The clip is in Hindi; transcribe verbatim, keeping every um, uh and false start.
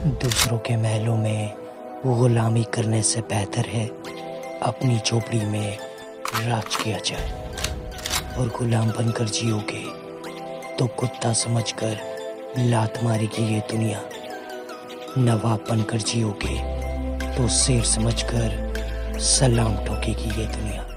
दूसरों के महलों में गुलामी करने से बेहतर है अपनी झोपड़ी में राज किया जाए। और गुलाम बनकर जियोगे तो कुत्ता समझकर लात मारेगी ये दुनिया, नवाब बनकर जियोगे तो शेर समझकर सलाम ठोकेगी ये दुनिया।